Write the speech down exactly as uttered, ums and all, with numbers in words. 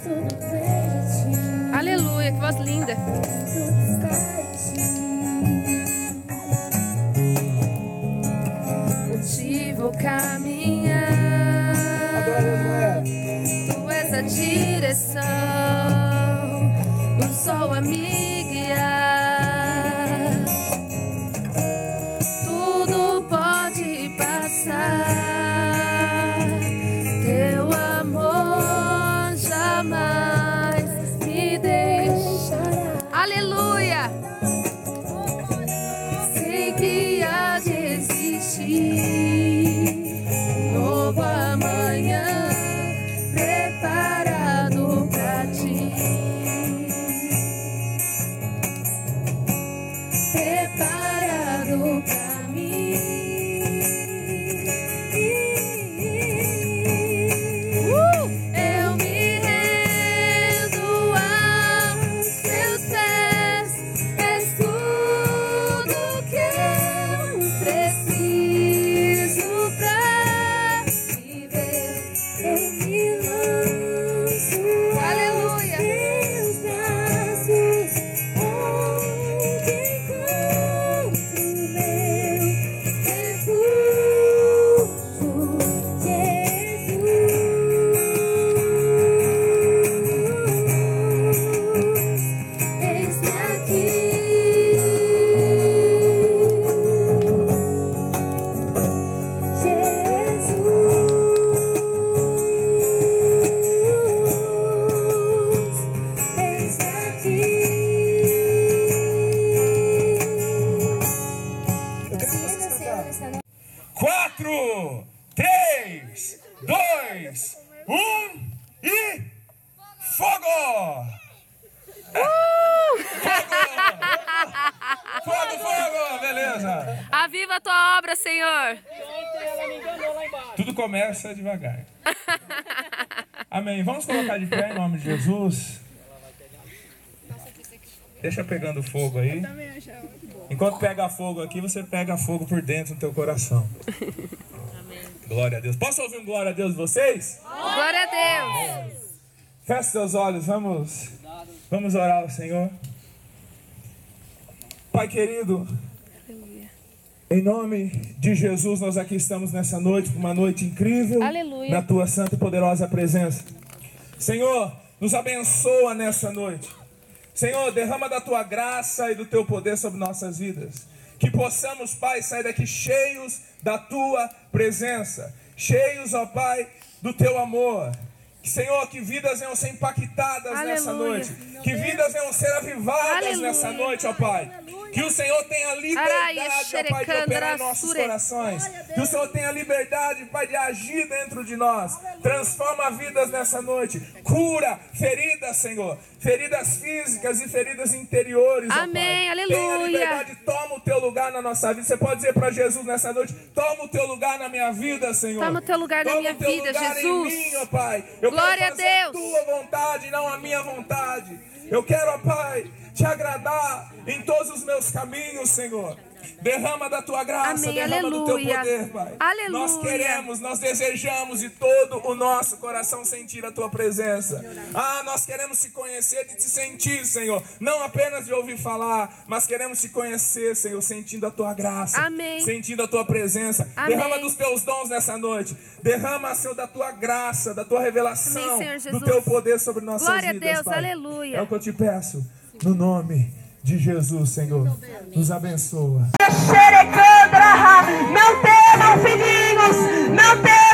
Aleluia, que voz linda. Hoje vou caminhar, tu és a direção, o sol a me guiar. Tudo pode passar, teu amor jamais me deixará. Aleluia! Sei que há de existir novo amanhã preparado pra ti, preparado pra mim. Uh! Eu me rendo aos teus pés, és tudo que eu preciso pra viver. Eu me lanço aos teus braços, onde encontro meu refúgio, Jesus. Eis-me aqui. Quatro, três, dois, um e fogo! Fogo, fogo, beleza. Aviva a tua obra, Senhor. Tudo começa devagar. Amém. Vamos colocar de pé em nome de Jesus. Deixa pegando fogo aí. Enquanto pega fogo aqui, você pega fogo por dentro do teu coração. Glória a Deus. Posso ouvir um glória a Deus de vocês? Glória a Deus. Feche seus olhos, vamos, vamos orar ao Senhor. Pai querido, em nome de Jesus, nós aqui estamos nessa noite, uma noite incrível. Aleluia. Na tua santa e poderosa presença. Senhor, nos abençoa nessa noite. Senhor, derrama da tua graça e do teu poder sobre nossas vidas. Que possamos, Pai, sair daqui cheios da tua presença. Cheios, ó Pai, do teu amor. Senhor, que vidas venham ser impactadas Aleluia. Nessa noite. Que vidas venham ser avivadas Aleluia. Nessa noite, ó Pai. Que o Senhor tenha liberdade, ó Pai, de operar em nossos corações. Que o Senhor tenha liberdade, Pai, de agir dentro de nós. Transforma vidas nessa noite. Cura feridas, Senhor. Feridas físicas e feridas interiores, Amém, ó Pai. aleluia. Tenha liberdade, toma o teu lugar na nossa vida. Você pode dizer para Jesus nessa noite: toma o teu lugar na minha vida, Senhor. Toma o teu lugar na toma minha o teu vida, lugar Jesus. Em mim, ó Pai. Eu Glória quero fazer a Deus. A tua vontade, não a minha vontade. Eu quero, ó Pai, te agradar em todos os meus caminhos, Senhor. Derrama da tua graça, Amém, derrama aleluia. do teu poder, Pai. Aleluia. Nós queremos, nós desejamos de todo o nosso coração sentir a tua presença. Ah, nós queremos te conhecer e te sentir, Senhor. Não apenas de ouvir falar, mas queremos te conhecer, Senhor, sentindo a tua graça. Amém. Sentindo a tua presença. Amém. Derrama dos teus dons nessa noite. Derrama, Senhor, da tua graça, da tua revelação, Amém, Senhor do teu poder sobre nossas Glória vidas, a Deus, Pai. aleluia. É o que eu te peço, no nome de Jesus, Senhor. Nos abençoa. Não temam, filhinhos, não temam.